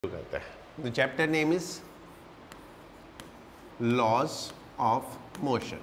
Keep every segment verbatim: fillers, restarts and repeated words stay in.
करते हैं। The chapter name is laws of motion.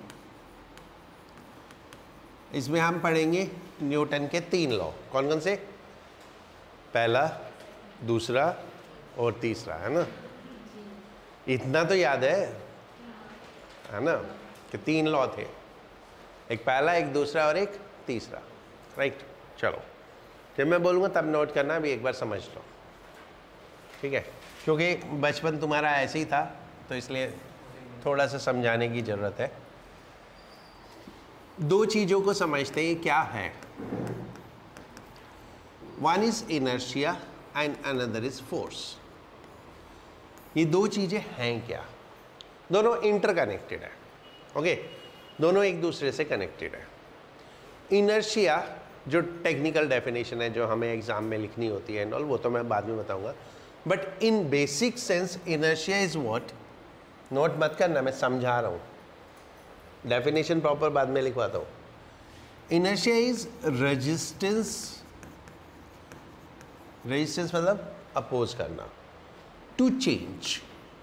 इसमें हम पढ़ेंगे न्यूटन के तीन लॉ। कौन कौन से? पहला, दूसरा और तीसरा, है ना? इतना तो याद है है ना कि तीन लॉ थे, एक पहला, एक दूसरा और एक तीसरा, राइट। चलो, जब मैं बोलूँगा तब नोट करना, अभी एक बार समझ लो, ठीक है? क्योंकि बचपन तुम्हारा ऐसे ही था, तो इसलिए थोड़ा सा समझाने की ज़रूरत है। दो चीज़ों को समझते हैं क्या है। One is inertia and another is force. ये दो चीज़ें हैं क्या? दोनों इंटरकनेक्टेड है, ओके? दोनों एक दूसरे से कनेक्टेड है। इनर्शिया जो टेक्निकल डेफिनेशन है, जो हमें एग्जाम में लिखनी होती है एंड ऑल, वो तो मैं बाद में बताऊंगा। But in basic sense inertia is what, note मत करना, मैं समझा रहा हूँ, डेफिनेशन प्रॉपर बाद में लिखवाता हूँ। इनर्शिया इज रेजिस्टेंस, रेजिस्टेंस मतलब अपोज करना, to change,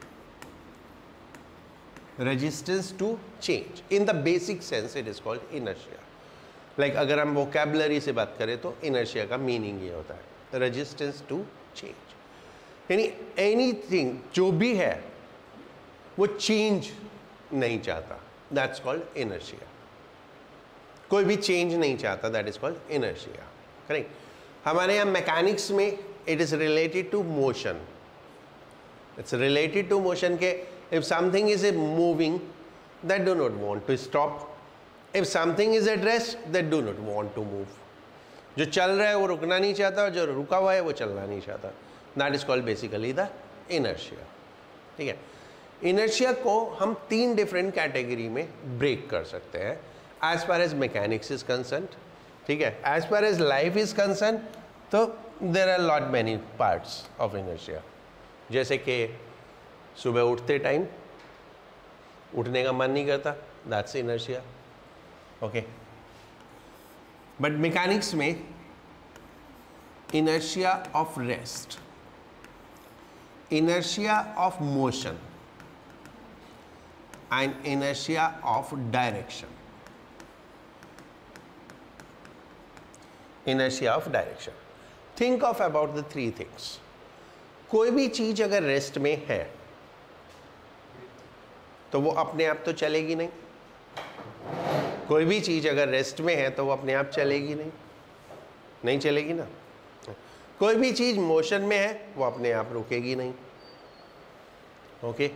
resistance to change. In the basic sense it is called inertia. Like अगर हम वोकैबुलरी से बात करें तो इनर्शिया का मीनिंग ये होता है, रेजिस्टेंस टू चेंज। यानी एनीथिंग जो भी है वो चेंज नहीं चाहता, दैट्स कॉल्ड इनर्शिया। कोई भी चेंज नहीं चाहता, that is called inertia, correct. हमारे यहाँ मैकेनिक्स में it is related to motion. It's related to motion के if something is a moving that do not want to stop, if something is at rest that do not want to move. जो चल रहा है वो रुकना नहीं चाहता, और जो रुका हुआ है वो चलना नहीं चाहता, that is called basically the inertia, ठीक है? इनर्शिया को हम तीन डिफरेंट कैटेगरी में ब्रेक कर सकते हैं as far as mechanics is concern, ठीक है? As far as life is concern, तो there are lot many parts of inertia. जैसे कि सुबह उठते टाइम उठने का मन नहीं करता, that's inertia, okay? But mechanics में inertia of rest, inertia of motion and inertia of direction. Inertia of direction. Think of about the three things. कोई भी चीज अगर रेस्ट में है तो वो अपने आप तो चलेगी नहीं। कोई भी चीज अगर रेस्ट में है तो वो अपने आप चलेगी नहीं, नहीं चलेगी ना। कोई भी चीज मोशन में है वो अपने आप रुकेगी नहीं, ओके?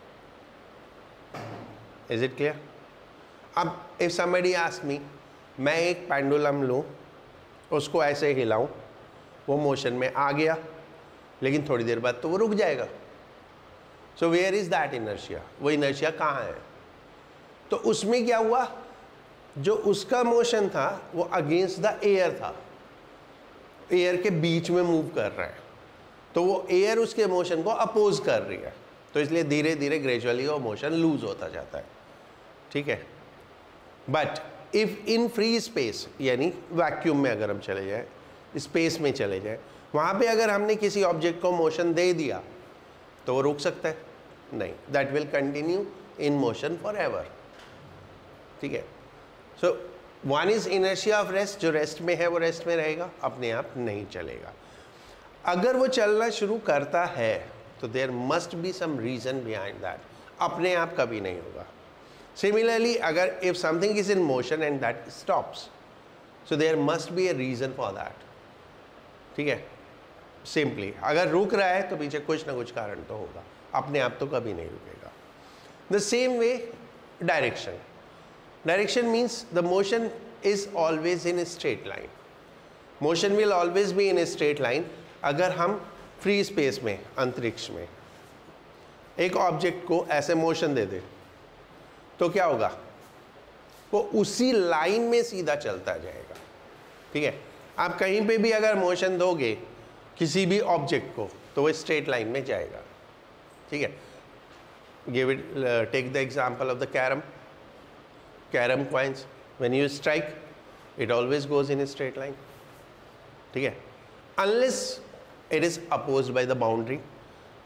Is it clear? अब इफ समबडी आस्क मी, मैं एक पेंडुलम लूं, उसको ऐसे हिलाऊं, वो मोशन में आ गया, लेकिन थोड़ी देर बाद तो वो रुक जाएगा। So where is that inertia? वो इनर्शिया कहाँ है? तो उसमें क्या हुआ, जो उसका मोशन था वो अगेंस्ट द एयर था, एयर के बीच में मूव कर रहा है, तो वो एयर उसके मोशन को अपोज कर रही है, तो इसलिए धीरे धीरे ग्रेजुअली वो मोशन लूज होता जाता है, ठीक है? But if in free space, यानी वैक्यूम में अगर हम चले जाएं, स्पेस में चले जाएं, वहाँ पे अगर हमने किसी ऑब्जेक्ट को मोशन दे दिया तो वो रुक सकता है? नहीं, that will continue in motion forever, ठीक है? So one is inertia of rest, जो रेस्ट में है वो रेस्ट में रहेगा, अपने आप नहीं चलेगा। अगर वो चलना शुरू करता है तो there must be some reason behind that, अपने आप कभी नहीं होगा। सिमिलरली अगर if something is in motion and that stops, so there must be a reason for that, ठीक है? सिंपली अगर रुक रहा है तो पीछे कुछ ना कुछ कारण तो होगा, अपने आप तो कभी नहीं रुकेगा। The same way direction. Direction means the motion is always in a straight line. Motion will always be in a straight line. अगर हम फ्री स्पेस में, अंतरिक्ष में एक ऑब्जेक्ट को ऐसे मोशन दे दे तो क्या होगा, वो उसी लाइन में सीधा चलता जाएगा, ठीक है? आप कहीं पे भी अगर मोशन दोगे किसी भी ऑब्जेक्ट को तो वो स्ट्रेट लाइन में जाएगा, ठीक है? Give it, take the example of the carrom. Carrom coins, when you strike it always goes in a straight line, ठीक है? unless it is opposed by the boundary.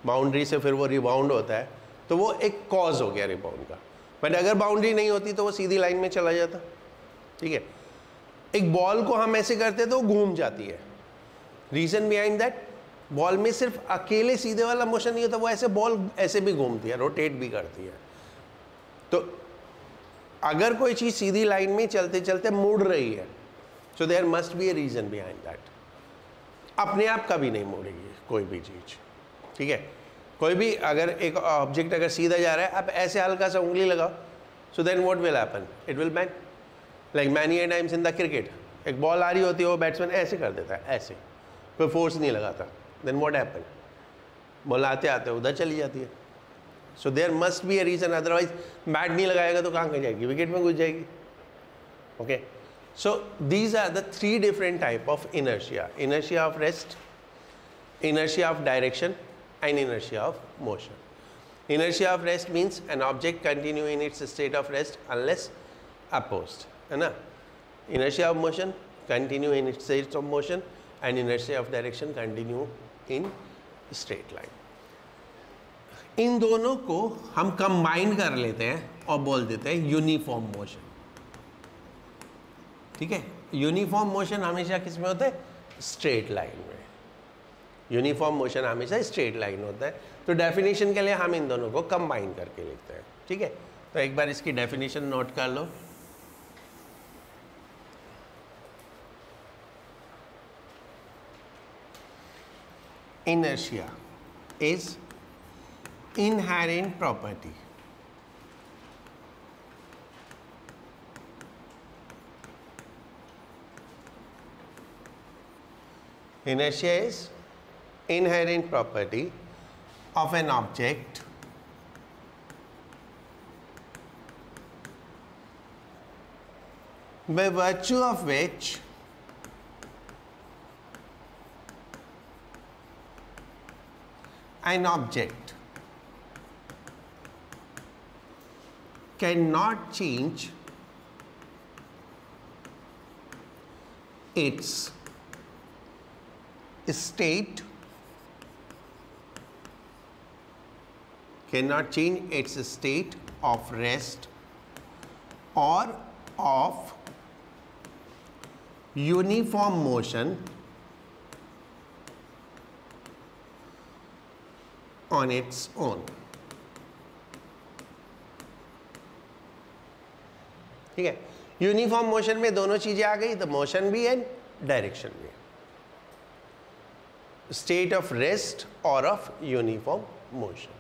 Boundary से फिर वो रिबाउंड होता है, तो वो एक कॉज हो गया रिबाउंड का। बट अगर बाउंड्री नहीं होती तो वो सीधी लाइन में चला जाता, ठीक है। एक बॉल को हम ऐसे करते तो वो घूम जाती है। रीजन बिहाइंड दैट, बॉल में सिर्फ अकेले सीधे वाला मोशन नहीं होता, वो ऐसे बॉल ऐसे भी घूमती है, रोटेट भी करती है। तो अगर कोई चीज सीधी लाइन में चलते चलते मुड़ रही है, so there must be a reason behind that. अपने आप कभी नहीं मुड़ेगी कोई भी चीज, ठीक है। कोई भी अगर एक ऑब्जेक्ट अगर सीधा जा रहा है, आप ऐसे हल्का सा उंगली लगाओ, so then what will happen, it will bend. Like many a times in the cricket, एक बॉल आ रही होती है, वो बैट्समैन ऐसे कर देता है, ऐसे, कोई फोर्स नहीं लगाता, देन व्हाट हैपन, बॉल आते आते उधर चली जाती है। So there must be a reason, otherwise bat नहीं लगाएगा तो कहाँ कहीं जाएगी, विकेट में घुस जाएगी। Okay, so these are the three different type of inertia: inertia of rest, inertia of direction, and inertia of motion. Inertia of rest means an object continue in its state of rest unless opposed, है ना। Inertia of motion continue in its state of motion, and inertia of direction continue in straight line. इन दोनों को हम combine कर लेते हैं और बोल देते हैं यूनिफॉर्म मोशन, ठीक है। यूनिफॉर्म मोशन हमेशा किस में होता है, स्ट्रेट लाइन में। यूनिफॉर्म मोशन हमेशा स्ट्रेट लाइन होता है। तो डेफिनेशन के लिए हम इन दोनों को कंबाइन करके लिखते हैं, ठीक है। तो एक बार इसकी डेफिनेशन नोट कर लो। Inertia is inherent property inertia is inherent property of an object by virtue of which an object cannot change its state, cannot change its state of rest or of uniform motion on its own, ठीक है। Uniform motion में दोनों चीजें आ गई, तो motion भी है, direction भी है, state of rest or of uniform motion.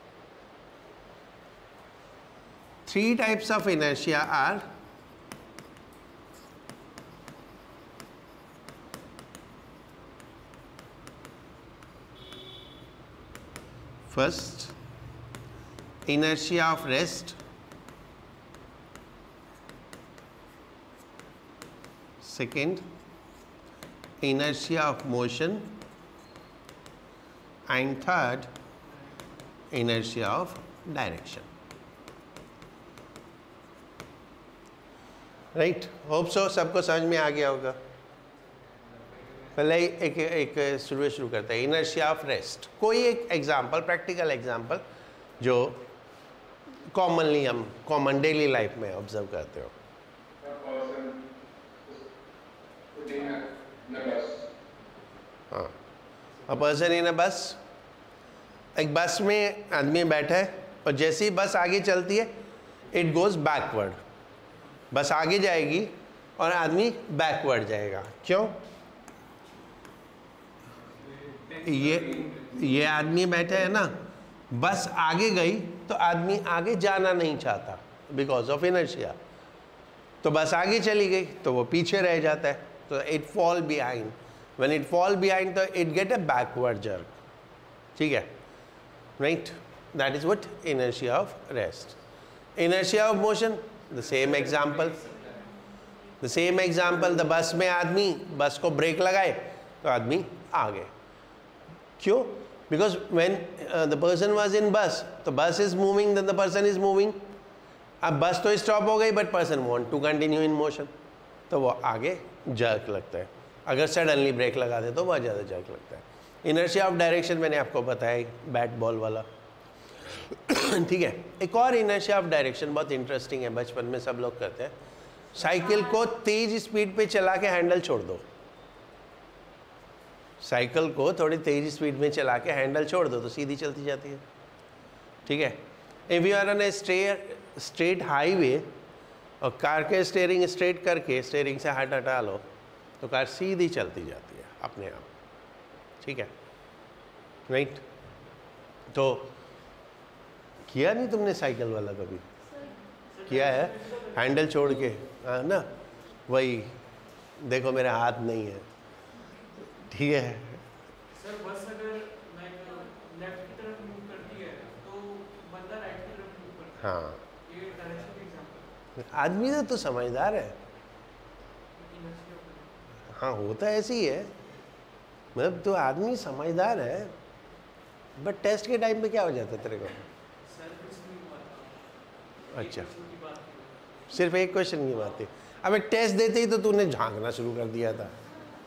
Three types of inertia are first, inertia of rest, second, inertia of motion, and third, inertia of direction. Right, hope so सबको समझ में आ गया होगा। पहले एक एक शुरू शुरू करते हैं, इनर्शिया ऑफ रेस्ट। कोई एक एग्जांपल, प्रैक्टिकल एग्जांपल जो कॉमनली हम कॉमन डेली लाइफ में ऑब्जर्व करते हो। हाँ, अ पर्सन इन अ बस, एक बस में आदमी बैठा है और जैसे ही बस आगे चलती है इट गोज बैकवर्ड, बस आगे जाएगी और आदमी बैकवर्ड जाएगा। क्यों? ये ये आदमी बैठा है ना, बस आगे गई तो आदमी आगे जाना नहीं चाहता बिकॉज ऑफ इनर्शिया, तो बस आगे चली गई तो वो पीछे रह जाता है, तो it fall behind. When it fall behind तो it get a backward jerk, ठीक है, right. That is what inertia of rest. Inertia of motion, the same example, the same example, the bus में आदमी बस को ब्रेक लगाए तो आदमी आगे। क्यों? Because when the person was in bus, तो bus is moving, then the person is moving. अब बस तो स्टॉप हो गई but person want to continue in motion, तो वो आगे जर्क लगता है। अगर सडनली ब्रेक लगा दे तो बहुत ज़्यादा जर्क लगता है। इनर्शिया ऑफ डायरेक्शन मैंने आपको बताया, बैट बॉल वाला। ठीक है, एक और इनर्शिया ऑफ डायरेक्शन बहुत इंटरेस्टिंग है, बचपन में सब लोग करते हैं। साइकिल को तेज स्पीड पे चला के हैंडल छोड़ दो, साइकिल को थोड़ी तेज स्पीड में चला के हैंडल छोड़ दो तो सीधी चलती जाती है। ठीक है, if you are on a straight straight highway और कार के स्टेयरिंग स्ट्रेट करके स्टेयरिंग से हाथ हटा लो तो कार सीधी चलती जाती है अपने आप। ठीक है, राइट? तो किया नहीं तुमने साइकिल वाला कभी? किया है, हैंडल छोड़ के, हाँ ना, वही देखो मेरा हाथ नहीं है। ठीक है सर, बस अगर लेफ्ट की तरफ मूव करती है तो बंदा राइट की तरफ मूव करता है। हाँ, ये डायरेक्शन एग्जांपल। आदमी तो तू समझदार है। हाँ, होता ऐसे ही है, मतलब तो आदमी समझदार है, बट टेस्ट के टाइम पे क्या हो जाता है तेरे को? अच्छा, सिर्फ एक क्वेश्चन की बात थी। अब एक टेस्ट देते ही तो तूने झांकना शुरू कर दिया था।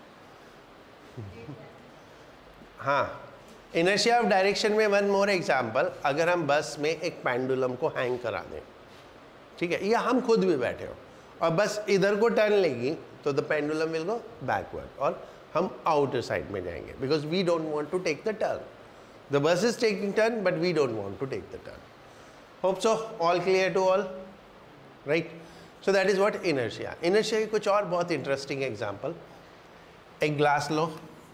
हाँ, इनर्शिया ऑफ डायरेक्शन में वन मोर एग्जांपल, अगर हम बस में एक पेंडुलम को हैंग करा दें, ठीक है, या हम खुद भी बैठे हो और बस इधर को टर्न लेगी तो the pendulum will go backward और हम आउटर साइड में जाएंगे, because we don't want to take the turn. The bus is taking turn but we don't want to take the turn. Hope so all clear to all, right? So that is what inertia. Inertia के कुछ और बहुत interesting example, एक glass लो,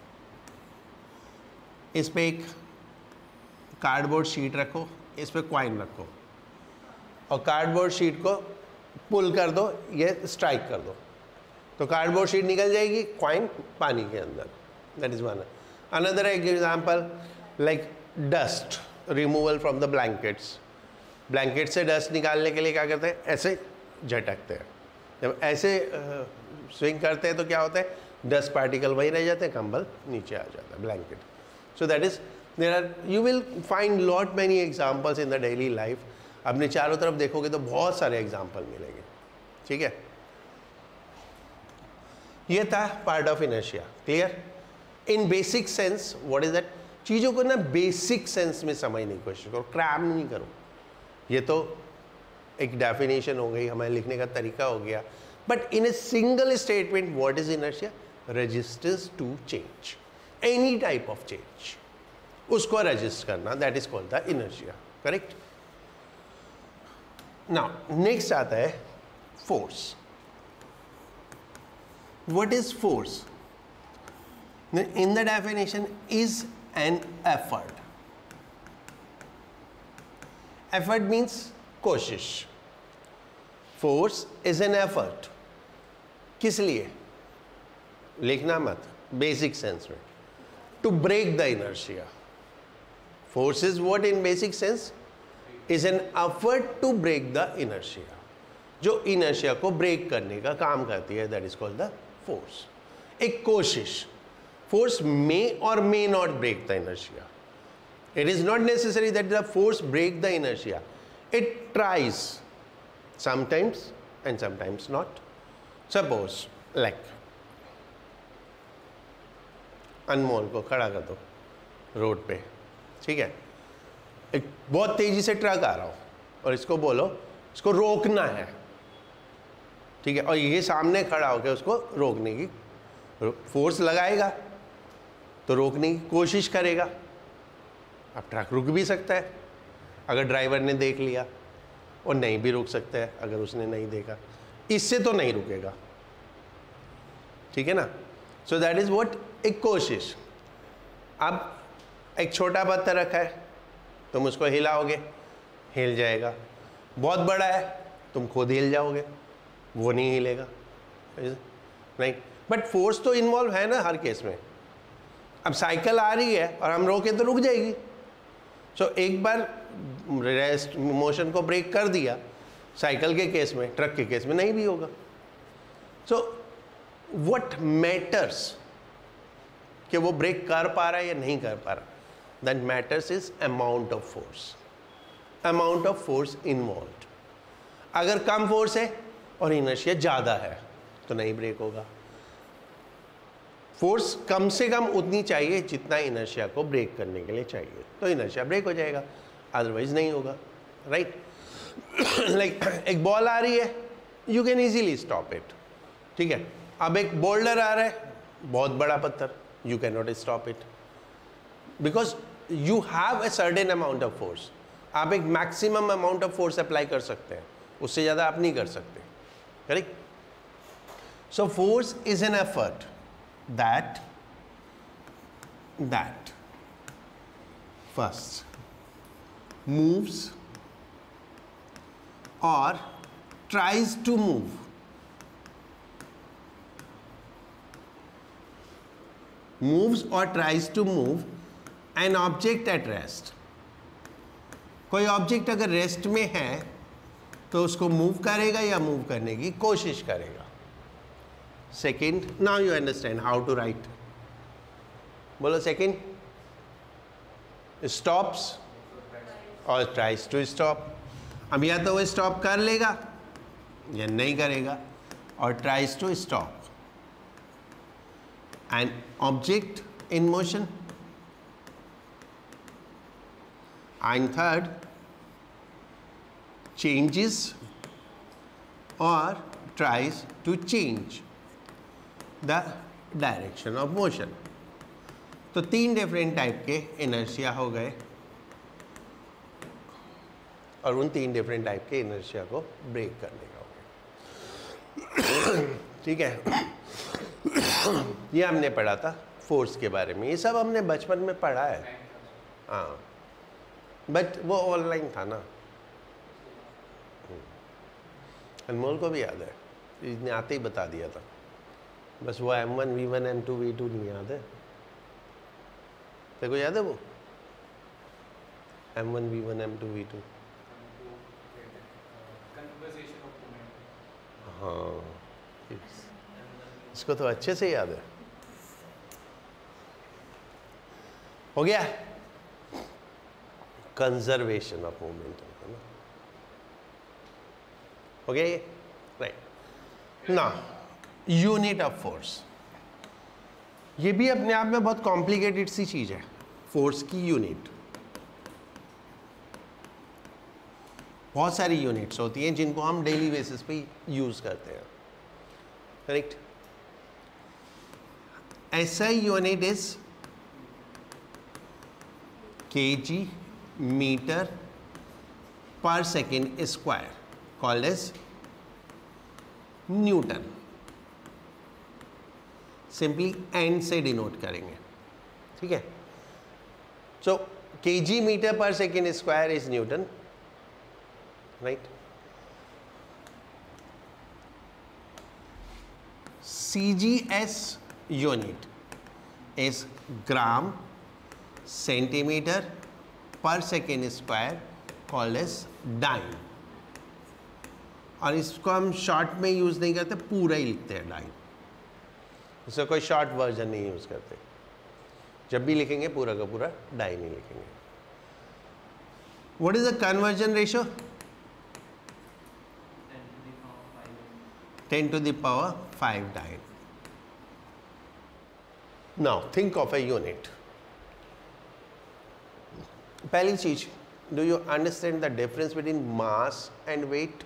इस पे एक cardboard sheet रखो, इस पे कॉइन रखो और कार्डबोर्ड शीट को पुल कर दो, ये स्ट्राइक कर दो तो कार्डबोर्ड शीट निकल जाएगी, कॉइन पानी के अंदर। That is one. Another example like dust removal from the blankets. Blanket से डस्ट निकालने के लिए क्या करते हैं? ऐसे झटकते हैं। जब ऐसे स्विंग करते हैं तो क्या होता है? डस्ट पार्टिकल वहीं रह जाते हैं, कंबल नीचे आ जाता है, blanket. So that is, there are, you will find lot many examples in the daily life. अपने चारों तरफ देखोगे तो बहुत सारे एग्जांपल मिलेंगे। ठीक है, ये था part of inertia. Clear? In basic sense what is that? चीज़ों को ना बेसिक सेंस में समझने की कोशिश करो, क्रैम नहीं करो। ये तो एक डेफिनेशन हो गई, हमारे लिखने का तरीका हो गया, but in a single statement what is inertia? Resistance to change, any type of change, उसको रेजिस्ट करना, that is called the inertia. Correct? Now next आता है force. What is force? In the definition is an effort. Effort means कोशिश। Force is an effort. किस लिए? लिखना मत, basic sense में, to break the inertia. Force is what in basic sense? Is an effort to break the inertia, जो inertia को break करने का काम करती है, that is called the force. एक कोशिश। फोर्स मे और may not break the inertia. It is not necessary that the force break the inertia. It tries sometimes and sometimes not. Suppose like Anmol को खड़ा कर दो रोड पे, ठीक है, एक बहुत तेजी से ट्रक आ रहा हो और इसको बोलो इसको रोकना है, ठीक है, और ये सामने खड़ा होकर उसको रोकने की फोर्स लगाएगा तो रोकने की कोशिश करेगा। अब ट्रक रुक भी सकता है अगर ड्राइवर ने देख लिया, और नहीं भी रुक सकता है अगर उसने नहीं देखा, इससे तो नहीं रुकेगा। ठीक है ना? सो दैट इज व्हाट, एक कोशिश। अब एक छोटा पत्थर रखा है, तुम उसको हिलाओगे, हिल जाएगा। बहुत बड़ा है, तुम खुद हिल जाओगे, वो नहीं हिलेगा, नहीं। बट फोर्स तो इन्वॉल्व है ना हर केस में। अब साइकिल आ रही है और हम रोके तो रुक जाएगी। सो so, एक बार रेस्ट मोशन को ब्रेक कर दिया, साइकिल के केस में, ट्रक के केस में नहीं भी होगा। सो व्हाट मैटर्स कि वो ब्रेक कर पा रहा है या नहीं कर पा रहा, that matters is amount of force, amount of force involved. अगर कम फोर्स है और इनर्शिया ज़्यादा है तो नहीं ब्रेक होगा। फोर्स कम से कम उतनी चाहिए जितना इनर्शिया को ब्रेक करने के लिए चाहिए, तो इनर्शिया ब्रेक हो जाएगा, अदरवाइज नहीं होगा, राइट। लाइक एक बॉल आ रही है, you can easily stop it, ठीक है। अब एक बोल्डर आ रहा है, बहुत बड़ा पत्थर, you can not stop it because you have a certain amount of force. आप एक maximum amount of force apply कर सकते हैं, उससे ज़्यादा आप नहीं कर सकते, correct. So force is an effort that that first moves और tries to move moves or tries to move an object at rest। कोई ऑब्जेक्ट अगर रेस्ट में है तो उसको मूव करेगा या मूव करने की कोशिश करेगा। Second, now you understand how to write. बोलो सेकेंड, स्टॉप्स और ट्राइज टू स्टॉप। अब या तो वो स्टॉप कर लेगा या नहीं करेगा, और tries to stop an object in motion. And third, changes और tries to change the direction of motion. तो तीन डिफरेंट टाइप के इनर्शिया हो गए, और उन तीन डिफरेंट टाइप के इनर्शिया को ब्रेक करने का हो गया, ठीक है। ये हमने पढ़ा था फोर्स के बारे में, ये सब हमने बचपन में पढ़ा है, हाँ, बट वो ऑनलाइन था ना। अनमोल को भी याद है, इसने आते ही बता दिया था, बस वो M one V one M two V two नहीं याद है। तेरे को याद है वो M one V one M two V two? हाँ, इसको तो अच्छे से याद है। हो गया कंजर्वेशन ऑफ मोमेंटम, है ना? हो गया ये, राइट। ना यूनिट ऑफ फोर्स, ये भी अपने आप में बहुत कॉम्प्लिकेटेड सी चीज है। फोर्स की यूनिट, बहुत सारी यूनिट्स होती हैं जिनको हम डेली बेसिस पे यूज करते हैं, करेक्ट। ऐसा unit is KG metre per second square, called as Newton. Simply N से डिनोट करेंगे, ठीक है। So KG metre per second square is Newton, right? C G S unit is gram centimeter per second square, called as dyne. और इसको हम short में use नहीं करते, पूरा ही लिखते हैं डाइन। इसका कोई शॉर्ट वर्जन नहीं यूज करते, जब भी लिखेंगे पूरा का पूरा डाइन ही लिखेंगे। What is the conversion ratio? ten to the power five dyne. Now think of a unit. पहली चीज, do you understand the difference between mass and weight?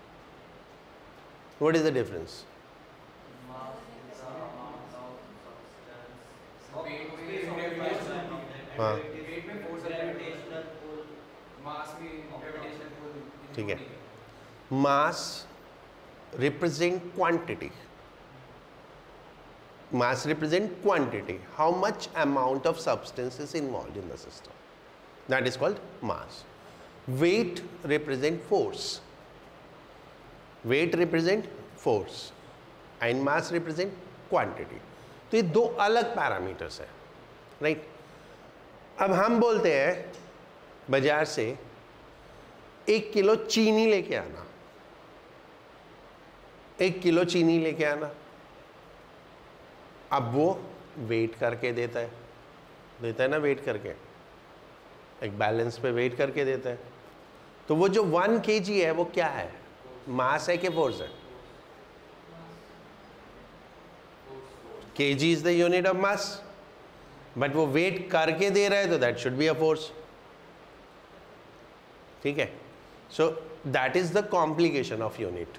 What is the difference? Mass is the amount of substance. Weight हाँ, weight में force gravitational pull, mass में gravitational pull. ठीक है। mass represent quantity, mass represent quantity, how much amount of substance is involved in the system, that is called mass. Weight represent force, weight represent force and mass represent quantity. तो ये दो अलग parameters है, right. अब हम बोलते हैं बाजार से एक किलो चीनी लेके आना, एक किलो चीनी लेके आना। अब वो वेट करके देता है, देता है ना, वेट करके, एक बैलेंस पे वेट करके देता है। तो वो जो वन केजी है वो क्या है, मास है कि फोर्स है? KG is the unit of mass, but वो वेट करके दे रहा है तो that should be a force. ठीक है. So that is the complication of unit.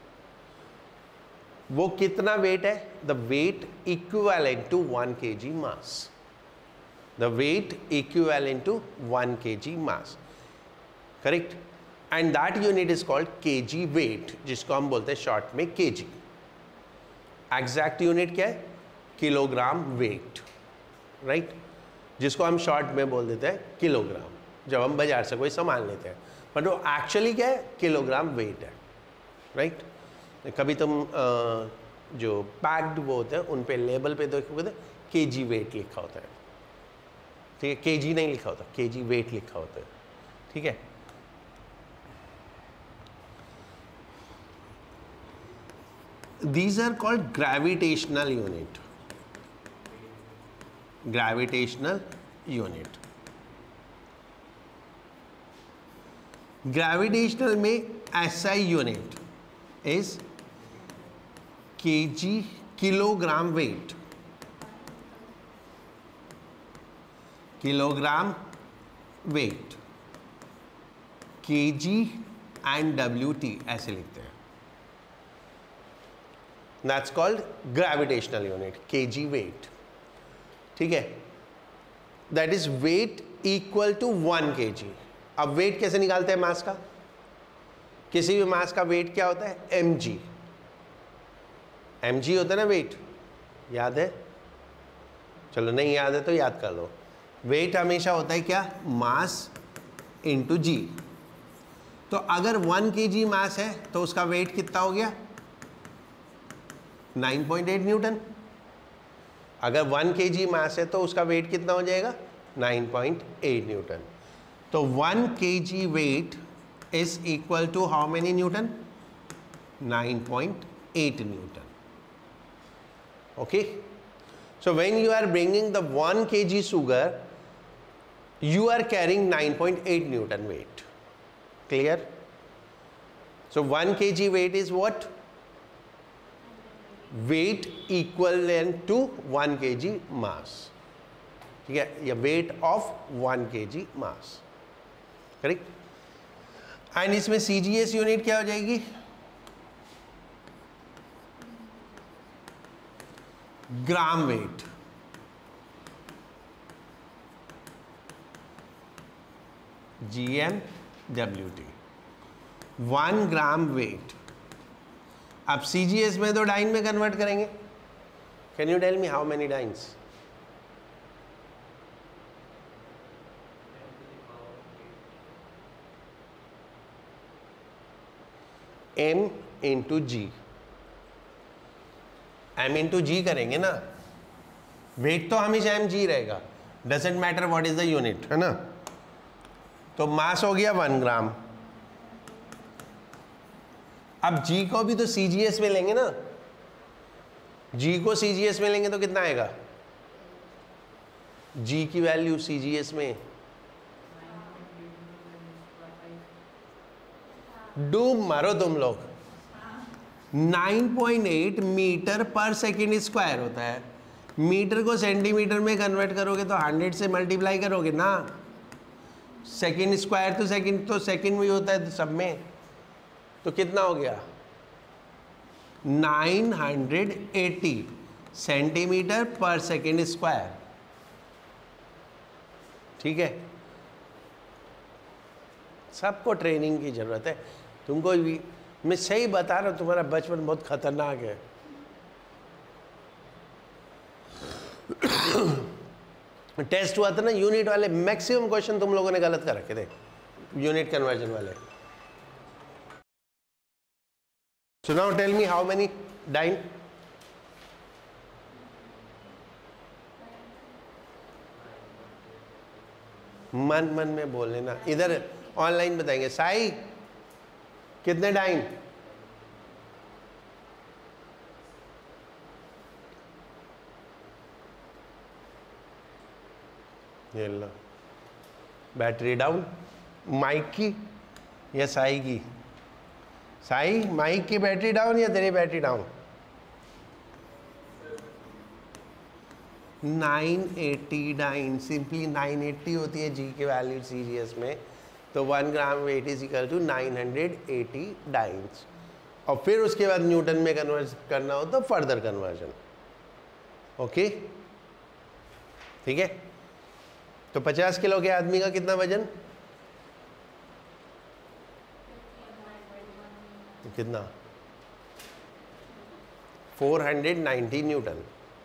वो कितना वेट है? The weight equivalent to one KG mass. The weight equivalent to one KG mass. Correct. And that unit is called KG weight, जिसको हम बोलते हैं short में KG. Exact unit क्या है? Kilogram weight. Right right? जिसको हम शॉर्ट में बोल देते हैं किलोग्राम, जब हम बाजार से कोई सामान लेते हैं. बट वो एक्चुअली क्या है? किलोग्राम वेट है. Right right? कभी तुम आ, जो पैक्ड वो होते हैं उन पे लेबल पे देखोगे तो केजी वेट लिखा होता है. ठीक है. केजी नहीं लिखा होता, केजी वेट लिखा होता है. ठीक है. These are called gravitational unit. Gravitational unit. Gravitational में S I unit is kg, kilogram weight. Kilogram weight. kg and W T ऐसे लिखते हैं. That's called gravitational unit, kg weight. ठीक है. That is weight equal to one kg. अब weight कैसे निकालते हैं मास का? किसी भी मास का weight क्या होता है? mg. mg होता है ना weight. याद है? चलो नहीं याद है तो याद कर लो. weight हमेशा होता है क्या? Mass into G. तो अगर वन kg मास है तो उसका weight कितना हो गया? Nine point eight Newton. अगर वन केजी मास है तो उसका वेट कितना हो जाएगा? Nine point eight Newton. तो one KG weight is equal to how many Newton? Nine point eight Newton. Okay. So when you are bringing the one KG sugar, you are carrying nine point eight Newton weight. Clear? So one kg weight is what? Weight equivalent to one kg mass. ठीक है, ये weight of one kg mass. Correct? And इसमें C G S unit क्या हो जाएगी? Gram weight. G M W T. One gram weight. अब C G S में तो डाइन में कन्वर्ट करेंगे. Can you tell me how many dynes? M into G. M into G करेंगे ना. वेट तो हमेशा एम जी रहेगा. Doesn't matter what is the unit, है ना. तो मास हो गया वन ग्राम. अब जी को भी तो सीजीएस में लेंगे ना. जी को सीजीएस में लेंगे तो कितना आएगा? जी की वैल्यू सीजीएस में डूब मारो तुम लोग. Nine point eight metre per second square होता है. मीटर को सेंटीमीटर में कन्वर्ट करोगे तो हंड्रेड से मल्टीप्लाई करोगे ना. सेकेंड स्क्वायर तो सेकेंड तो सेकेंड में होता है सब में. तो कितना हो गया? Nine hundred eighty centimetre per second square. ठीक है. सबको ट्रेनिंग की जरूरत है. तुमको भी मैं सही बता रहा हूं, तुम्हारा बचपन बहुत खतरनाक है. टेस्ट हुआ था ना यूनिट वाले, मैक्सिमम क्वेश्चन तुम लोगों ने गलत कर रखे थे यूनिट कन्वर्जन वाले. So now tell me how many dyne? मन मन में बोल लेना. इधर ऑनलाइन बताएंगे. साई कितने डाइन? ये लो. Battery down. माइक की या साई की? साई माइक की बैटरी डाउन या तेरी battery down? Nine eighty dyne, simply nine eighty होती है जी की वैल्यू सीजीएस में, तो one gram weight is equal to nine hundred eighty dynes. और फिर उसके बाद न्यूटन में कन्वर्ट करना हो तो फर्दर कन्वर्जन। ओके, ठीक है। तो पचास किलो के आदमी का कितना वजन, कितना, फोर हंड्रेड नाइन्टी न्यूटन।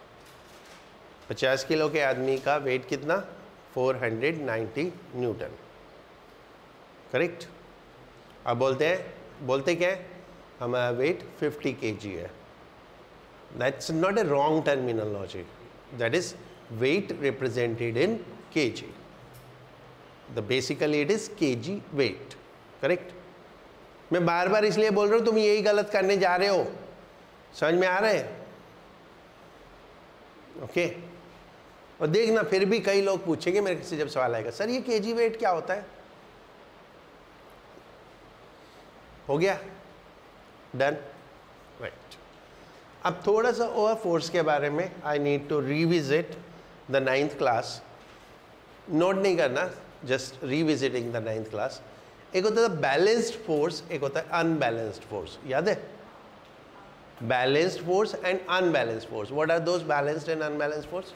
पचास किलो के आदमी का वेट कितना, four hundred ninety Newton, correct. अब बोलते हैं, बोलते क्या है, हमारा वेट फिफ्टी केजी है। That's not a wrong terminology, that is weight represented in kg. The basically it is kg weight, correct? मैं बार बार इसलिए बोल रहा हूँ, तुम यही गलत करने जा रहे हो, समझ में आ रहा है? Okay okay? और देखना फिर भी कई लोग पूछेंगे मेरे से जब सवाल आएगा, सर ये केजी वेट क्या होता है? हो गया, डन, राइट। अब थोड़ा सा और फोर्स के बारे में I need to revisit the ninth class. Note नहीं करना, just revisiting the ninth class. एक होता है बैलेंस्ड फोर्स, एक होता है अनबैलेंस्ड फोर्स, याद है? Balanced force and unbalanced force. What are those balanced and unbalanced force?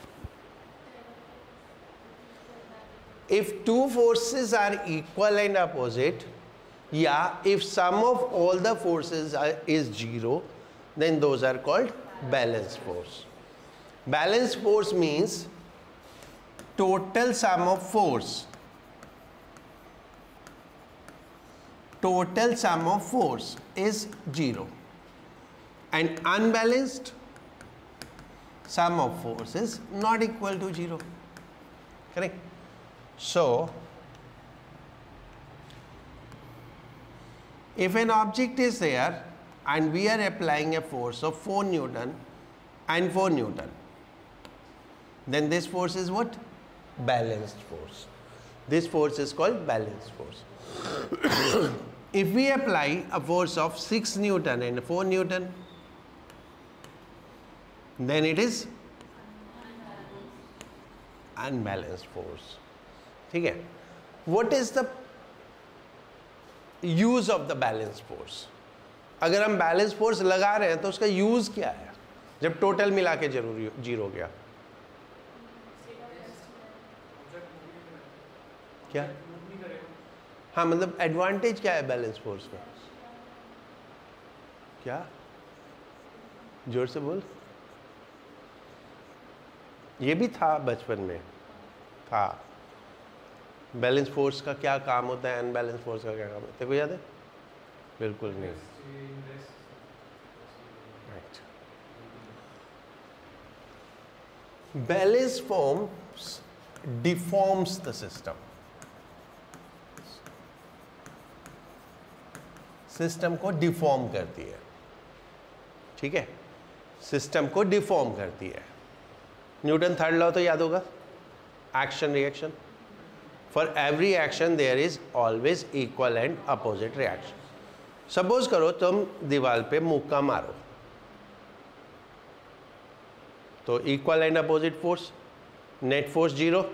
If two forces are equal and opposite, yeah, if sum of all the forces are, is zero, then those are called balanced force. Balanced force means total sum of force. Total sum of force is zero. And unbalanced sum of force is not equal to zero. Correct? So, if an object is there and we are applying a force of four Newton and four Newton, then this force is what? Balanced force. This force is called balanced force. If we apply a force of six Newton and four Newton, then it is unbalanced force. ठीक है? What is the use of the balanced force? अगर हम balance force लगा रहे हैं तो उसका use क्या है जब टोटल मिला के जरूरी जीरो गया? क्या? हाँ, मतलब एडवांटेज क्या है बैलेंस फोर्स का? क्या? जोर से बोल। ये भी था बचपन में, था। बैलेंस फोर्स का क्या काम होता है, अनबैलेंस फोर्स का क्या काम है, तेरे को याद है? बिल्कुल नहीं। Right. Balance forms deforms the system. System को डिफॉर्म करती है, ठीक है? सिस्टम को डिफॉर्म करती है। न्यूटन थर्ड लॉ तो याद होगा, action reaction. For every action there is always equal and opposite reaction. Suppose करो तुम दीवार पे मुक्का मारो तो equal and opposite force, net force zero,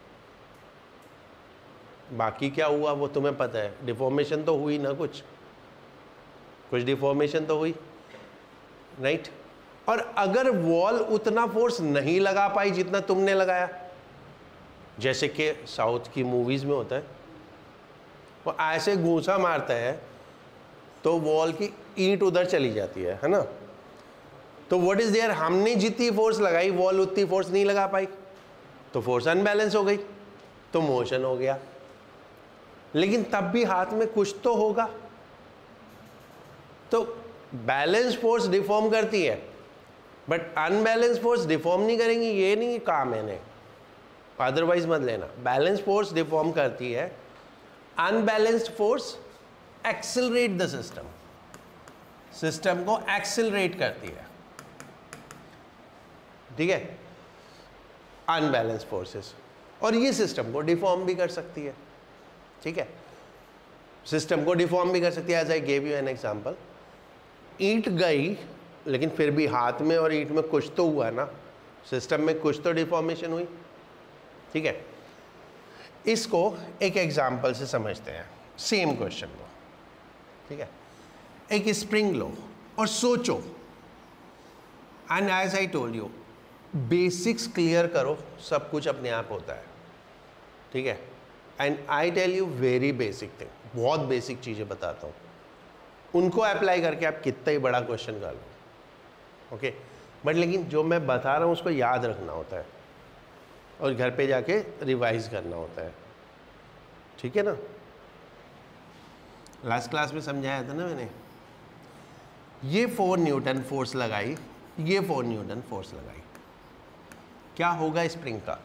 बाकी क्या हुआ वो तुम्हें पता है, डिफॉर्मेशन तो हुई ना, कुछ कुछ डिफॉर्मेशन तो हुई, राइट? और अगर वॉल उतना फोर्स नहीं लगा पाई जितना तुमने लगाया, जैसे कि साउथ की मूवीज़ में होता है, वो ऐसे घूंसा मारता है तो वॉल की ईंट उधर चली जाती है, है ना? तो व्हाट इज देयर, हमने जितनी फोर्स लगाई वॉल उतनी फोर्स नहीं लगा पाई, तो फोर्स अनबैलेंस हो गई, तो मोशन हो गया। लेकिन तब भी हाथ में कुछ तो होगा, तो बैलेंस फोर्स डिफॉर्म करती है, बट अनबैलेंस फोर्स डिफॉर्म नहीं करेंगी, ये नहीं काम है, नहीं, अदरवाइज मत लेना। बैलेंस फोर्स डिफॉर्म करती है, unbalanced force accelerate the system, system को एक्सेलरेट करती है, ठीक है? अनबैलेंस फोर्सेस, और ये सिस्टम को डिफॉर्म भी कर सकती है, ठीक है? सिस्टम को डिफॉर्म भी कर सकती है। As I gave you an example, ईंट गई लेकिन फिर भी हाथ में और ईंट में कुछ तो हुआ ना, सिस्टम में कुछ तो डिफॉर्मेशन हुई, ठीक है। इसको एक एग्जाम्पल से समझते हैं, सेम क्वेश्चन को, ठीक है। एक स्प्रिंग लो और सोचो, and as I told you, basics clear करो, सब कुछ अपने आप होता है, ठीक है। And I tell you very basic thing, बहुत बेसिक चीज़ें बताता हूँ, उनको अप्लाई करके आप कितना ही बड़ा क्वेश्चन कर लो, ओके। बट लेकिन जो मैं बता रहा हूँ उसको याद रखना होता है और घर पे जाके रिवाइज करना होता है, ठीक है ना। लास्ट क्लास में समझाया था ना मैंने, ये फोर न्यूटन फोर्स लगाई, ये फोर न्यूटन फोर्स लगाई, क्या होगा स्प्रिंग का?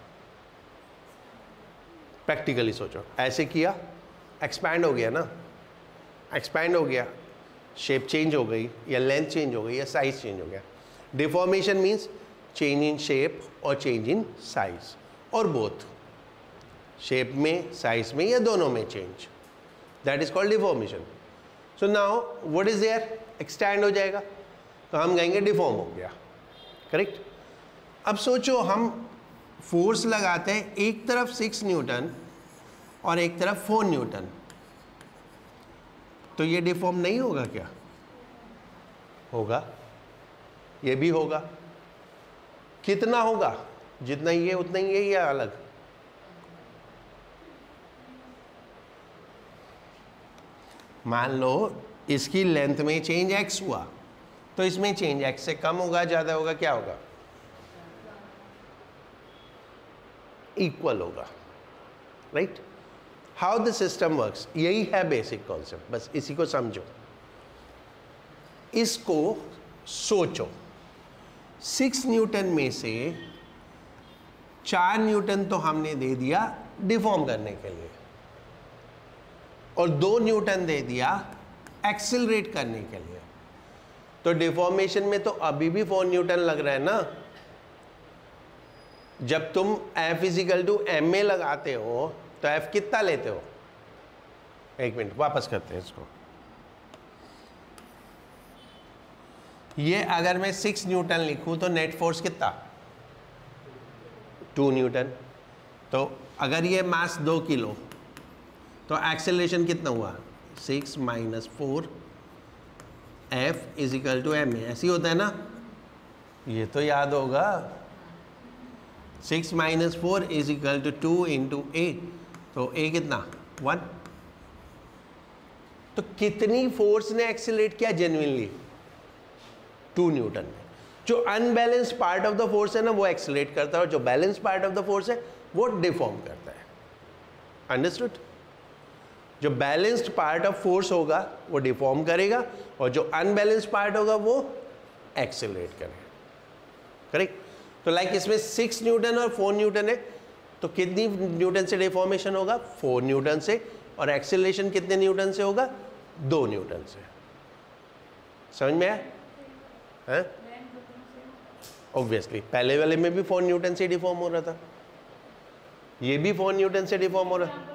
प्रैक्टिकली सोचो, ऐसे किया, एक्सपैंड हो गया ना, एक्सपैंड हो गया, शेप चेंज हो गई या लेंथ चेंज हो गई या साइज चेंज हो गया। Deformation means change in shape और चेंज इन साइज, और बोथ, शेप में, साइज में या दोनों में change, that is called deformation. So now what is there? Extend हो जाएगा, तो हम कहेंगे डिफॉर्म हो गया, करेक्ट। अब सोचो हम फोर्स लगाते हैं, एक तरफ सिक्स न्यूटन और एक तरफ फोर न्यूटन, तो ये डिफॉर्म नहीं होगा क्या? होगा, ये भी होगा। कितना होगा? जितना ये उतना ही है या अलग? मान लो इसकी लेंथ में चेंज x हुआ, तो इसमें चेंज x से कम होगा, ज्यादा होगा, क्या होगा? इक्वल होगा, right. How the system works, यही है बेसिक कॉन्सेप्ट, बस इसी को समझो, इसको सोचो। सिक्स न्यूटन में से चार न्यूटन तो हमने दे दिया डिफॉर्म करने के लिए, और दो न्यूटन दे दिया एक्सिलरेट करने के लिए, तो डिफॉर्मेशन में तो अभी भी फोर न्यूटन लग रहा है ना। जब तुम F is equal to M A लगाते हो तो F कितना लेते हो? एक मिनट वापस करते हैं इसको। ये अगर मैं सिक्स न्यूटन लिखूं तो नेट फोर्स कितना? Two Newton. तो अगर ये मास दो किलो तो एक्सेलरेशन कितना हुआ? Six minus four F is equal to M A, ऐसी होता है ना, ये तो याद होगा। Six minus four is equal to two into A, तो ए कितना? वन। तो कितनी फोर्स ने एक्सेलरेट किया जेन्युइनली? टू न्यूटन में। जो unbalance part of the force है ना वो एक्सेलरेट करता है, और जो balance part of the force है वो डिफॉर्म करता है। अंडरस्टूड? जो बैलेंस्ड पार्ट ऑफ फोर्स होगा वो डिफॉर्म करेगा, और जो अनबैलेंस्ड पार्ट होगा वो एक्सेलरेट करेगा, करेक्ट। तो लाइक इसमें सिक्स न्यूटन और फोर न्यूटन है, तो कितनी न्यूटन से डिफॉर्मेशन होगा? फोर न्यूटन से। और एक्सेलरेशन कितने न्यूटन से होगा? दो न्यूटन से। समझ में आया? हैं? ऑब्वियसली पहले वाले में भी फोर न्यूटन से डिफॉर्म हो रहा था, ये भी फोर न्यूटन से डिफॉर्म हो रहा था।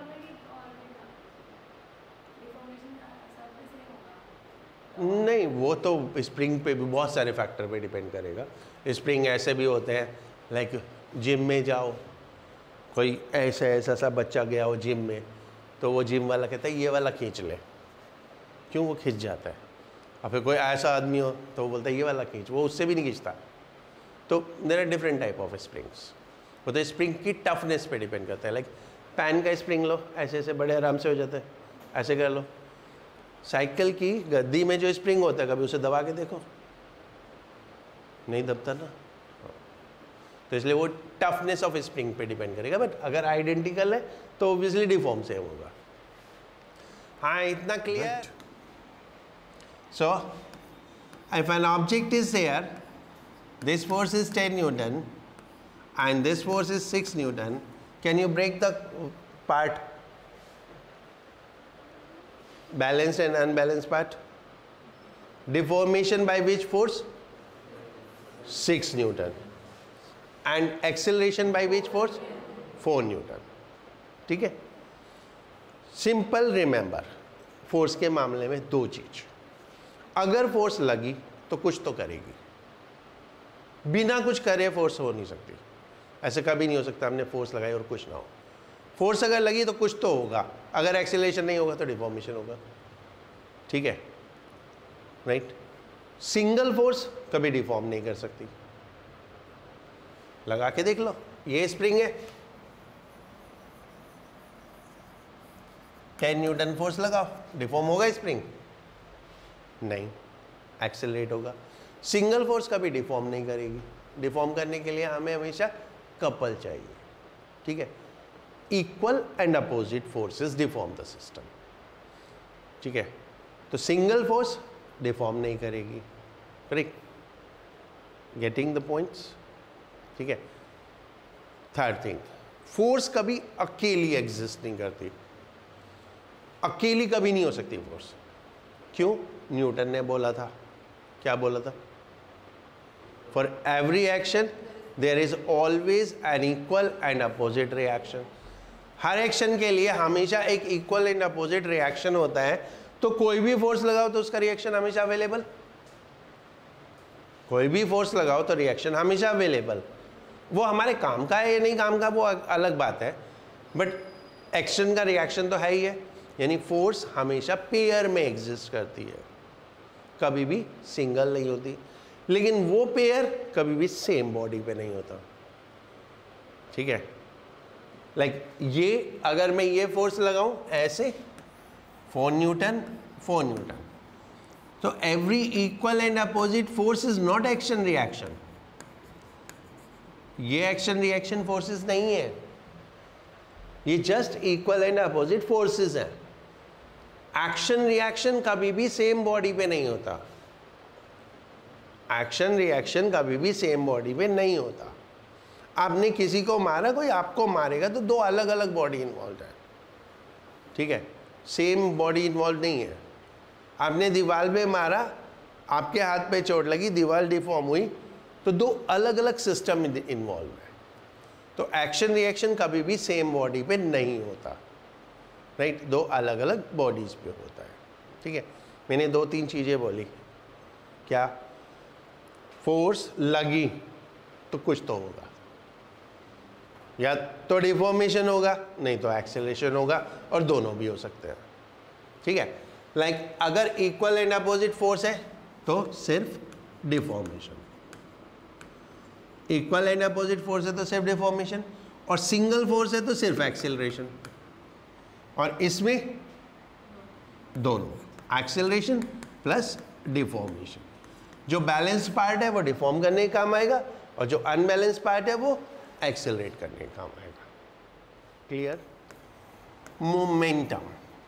नहीं, वो तो स्प्रिंग पे भी बहुत सारे फैक्टर पे डिपेंड करेगा। स्प्रिंग ऐसे भी होते हैं, लाइक जिम में जाओ, कोई ऐसा ऐसा सा बच्चा गया हो जिम में, तो वो जिम वाला कहता है ये वाला खींच ले, क्यों? वो खींच जाता है। और फिर कोई ऐसा आदमी हो तो वो बोलता है ये वाला खींच, वो उससे भी नहीं खींचता। तो there are different type of springs. वो तो स्प्रिंग की टफनेस पे डिपेंड करता है। लाइक पैन का स्प्रिंग लो, ऐसे ऐसे बड़े आराम से हो जाता है, ऐसे कर लो। साइकिल की गद्दी में जो स्प्रिंग होता है, कभी उसे दबा के देखो, नहीं दबता ना। तो इसलिए वो टफनेस ऑफ स्प्रिंग पे डिपेंड करेगा। बट अगर आइडेंटिकल है तो ऑब्वियसली डिफॉर्म से होगा। हाँ, इतना clear? So if an object is there, this force is ten newton and this force is six newton, can you break the part? Balanced and unbalanced part. Deformation by which force? six newton. And acceleration by which force? four newton. ठीक है? Simple remember, force के मामले में दो चीज, अगर force लगी तो कुछ तो करेगी, बिना कुछ करे फोर्स हो नहीं सकती, ऐसे कभी नहीं हो सकता हमने फोर्स लगाई और कुछ ना हो। फोर्स अगर लगी तो कुछ तो होगा, अगर एक्सीलरेशन नहीं होगा तो डिफॉर्मेशन होगा, ठीक है, राइट। सिंगल फोर्स कभी डिफॉर्म नहीं कर सकती। लगा के देख लो, ये स्प्रिंग है, टेन न्यूटन फोर्स लगाओ, डिफॉर्म होगा स्प्रिंग? नहीं, एक्सेलरेट होगा। सिंगल फोर्स कभी डिफॉर्म नहीं करेगी। डिफॉर्म करने के लिए हमें हमेशा कपल चाहिए, ठीक है। Equal and opposite forces deform the system, ठीक है। तो सिंगल फोर्स डिफॉर्म नहीं करेगी, करेक्ट, गेटिंग द पॉइंट्स, ठीक है। थर्ड थिंग, फोर्स कभी अकेली एग्जिस्ट नहीं करती, अकेली कभी नहीं हो सकती फोर्स। क्यों? न्यूटन ने बोला था, क्या बोला था? For every action there is always an equal and opposite reaction. हर एक्शन के लिए हमेशा एक इक्वल एंड अपोजिट रिएक्शन होता है। तो कोई भी फोर्स लगाओ तो उसका रिएक्शन हमेशा अवेलेबल, कोई भी फोर्स लगाओ तो रिएक्शन हमेशा अवेलेबल। वो हमारे काम का है या नहीं काम का वो अलग बात है, बट एक्शन का रिएक्शन तो है ही है। यानी फोर्स हमेशा पेयर में एग्जिस्ट करती है, कभी भी सिंगल नहीं होती। लेकिन वो पेयर कभी भी सेम बॉडी पे नहीं होता, ठीक है। लाइक like, ये अगर मैं ये फोर्स लगाऊं ऐसे, फोर न्यूटन फोर न्यूटन, तो every equal and opposite force is not action reaction. ये एक्शन रिएक्शन फोर्सेस नहीं है, ये just equal and opposite forces हैं। एक्शन रिएक्शन कभी भी सेम बॉडी पे नहीं होता, एक्शन रिएक्शन कभी भी सेम बॉडी पे नहीं होता। आपने किसी को मारा, कोई आपको मारेगा तो दो अलग अलग बॉडी इन्वॉल्व है, ठीक है, सेम बॉडी इन्वॉल्व नहीं है। आपने दीवार पे मारा, आपके हाथ पे चोट लगी, दीवार डिफॉर्म हुई, तो दो अलग अलग सिस्टम इन्वॉल्व है। तो एक्शन रिएक्शन कभी भी सेम बॉडी पे नहीं होता, राइट, दो अलग अलग बॉडीज पे होता है, ठीक है। मैंने दो तीन चीज़ें बोली, क्या? फोर्स लगी तो कुछ तो होगा, या तो डिफॉर्मेशन होगा, नहीं तो एक्सेलरेशन होगा, और दोनों भी हो सकते हैं, ठीक है। लाइक like, अगर इक्वल एंड अपोजिट फोर्स है तो सिर्फ deformation, equal and opposite force है तो सिर्फ डिफॉर्मेशन, और सिंगल फोर्स है तो सिर्फ एक्सेलरेशन। और इसमें दोनों, एक्सेलरेशन प्लस डिफॉर्मेशन। जो बैलेंस पार्ट है वो डिफॉर्म करने का काम आएगा, और जो अनबैलेंस पार्ट है वो एक्सेलरेट करने का काम आएगा। क्लियर? मोमेंटम,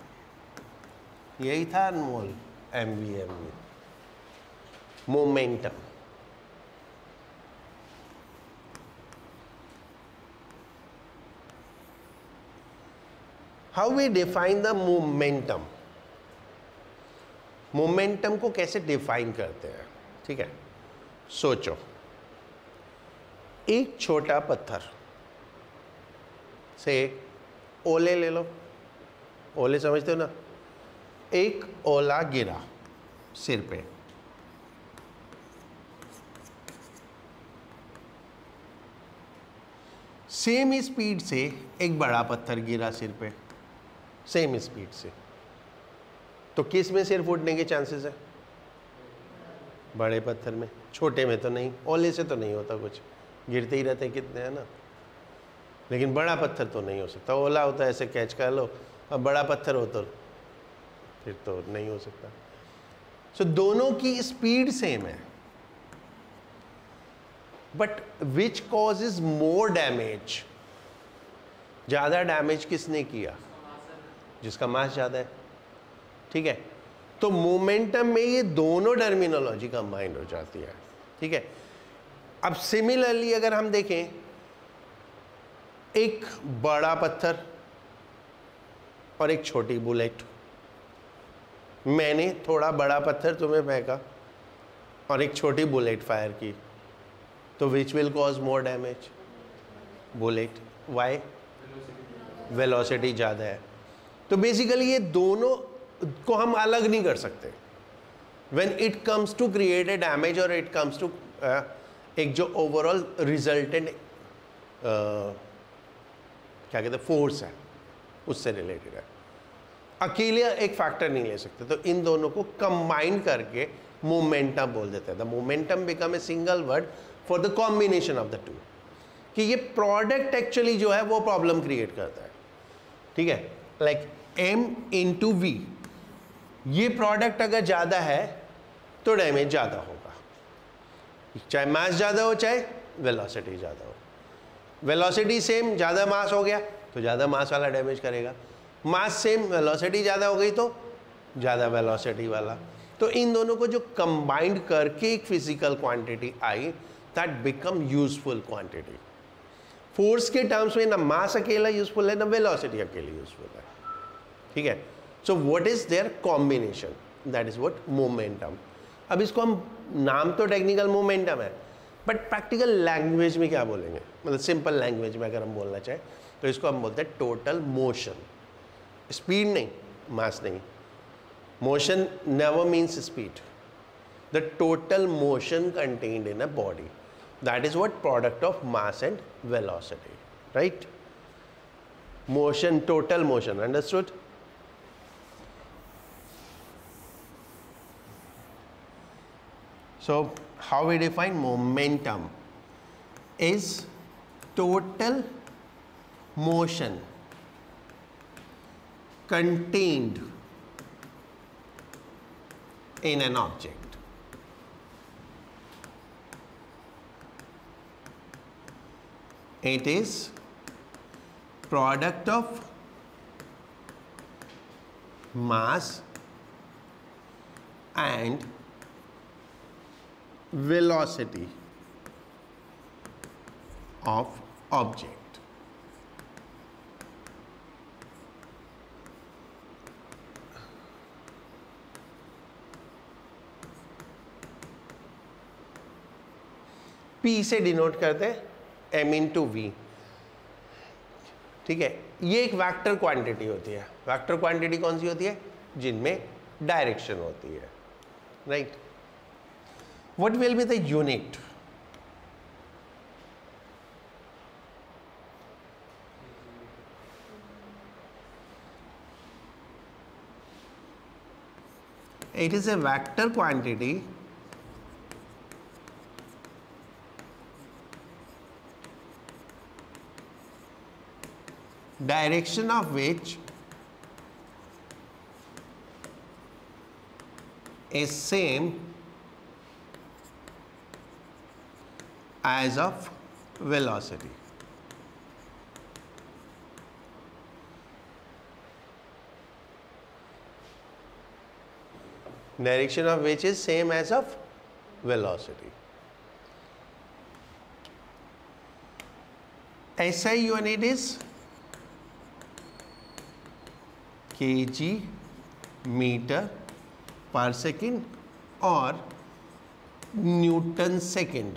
यही था अनमोल एमवीएम में, momentum. How we define the momentum, momentum को कैसे डिफाइन करते हैं, ठीक है। सोचो, एक छोटा पत्थर से ओले ले लो, ओले समझते हो ना, एक ओला गिरा सिर पे, सेम स्पीड से एक बड़ा पत्थर गिरा सिर पे, सेम स्पीड से, तो किस में सिर फूटने के चांसेस है? बड़े पत्थर में, छोटे में तो नहीं। ओले से तो नहीं होता कुछ, गिरते ही रहते कितने, है ना। लेकिन बड़ा पत्थर तो नहीं हो सकता, ओला होता है ऐसे कैच कर लो, अब बड़ा पत्थर हो तो फिर तो नहीं हो सकता। सो so, दोनों की स्पीड सेम है, but which causes more damage? ज़्यादा डैमेज किसने किया? जिसका मास ज़्यादा है, ठीक है। तो मोमेंटम में ये दोनों टर्मिनोलॉजी कंबाइंड हो जाती है, ठीक है। अब सिमिलरली अगर हम देखें, एक बड़ा पत्थर और एक छोटी बुलेट, मैंने थोड़ा बड़ा पत्थर तुम्हें फेंका और एक छोटी बुलेट फायर की, तो which will cause more damage? Bullet. Why? Velocity ज़्यादा है। तो बेसिकली ये दोनों को हम अलग नहीं कर सकते। When it comes to create a damage और इट कम्स टू एक जो ओवरऑल रिजल्टेंट क्या कहते हैं फोर्स है उससे रिलेटेड है। अकेले एक फैक्टर नहीं ले सकते, तो इन दोनों को कंबाइन करके मोमेंटम बोल देते हैं। The momentum become a single word for the combination of the two, कि ये प्रोडक्ट एक्चुअली जो है वो प्रॉब्लम क्रिएट करता है। ठीक है, लाइक एम इंटू वी, ये प्रोडक्ट अगर ज़्यादा है तो डैमेज ज़्यादा होगा, चाहे मास ज़्यादा हो चाहे वेलोसिटी ज़्यादा हो। वेलोसिटी सेम, ज़्यादा मास हो गया तो ज़्यादा मास वाला डैमेज करेगा, मास सेम वेलोसिटी ज़्यादा हो गई तो ज़्यादा वेलोसिटी वाला। तो इन दोनों को जो कंबाइंड करके एक फिजिकल क्वांटिटी आई, that become useful quantity. Force के टर्म्स में ना मास अकेला यूजफुल है ना वेलोसिटी अकेली यूजफुल है। ठीक है, so what is there combination, that is what momentum. अब इसको हम, नाम तो टेक्निकल मोमेंटम है, बट प्रैक्टिकल लैंग्वेज में क्या बोलेंगे, मतलब सिंपल लैंग्वेज में अगर हम बोलना चाहें तो इसको हम बोलते हैं टोटल मोशन। स्पीड नहीं, मास नहीं, motion never means speed, the total motion contained in a body, that is what product of mass and velocity, right. Motion, total motion, understood. So how we define momentum is total motion contained in an object. It is product of mass and velocity of object. P से denote करते हैं m into we. ठीक है, ये एक vector quantity होती है। Vector quantity कौन सी होती है, जिनमें डायरेक्शन होती है, right. What will be the unit? It is a vector quantity direction of which is same as of velocity. Direction of which is same as of velocity. S I unit is kg meter per second or Newton second.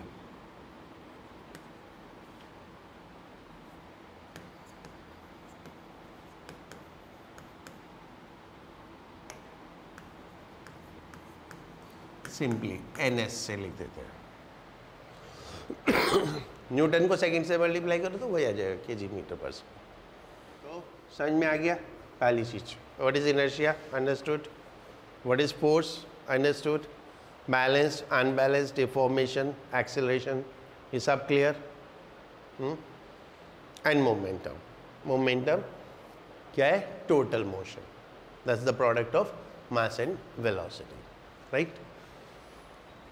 Simply N S से लिख देते हैं। Newton को second से multiply करो तो वही आ जाएगा के जी मीटर पर सेकंड। तो समझ में आ गया पहली चीज, what is inertia, understood. What is force, understood. Balanced, unbalanced, deformation, acceleration, ये सब क्लियर। एंड मोमेंटम, मोमेंटम क्या है, total motion, that's the product of mass and velocity, right.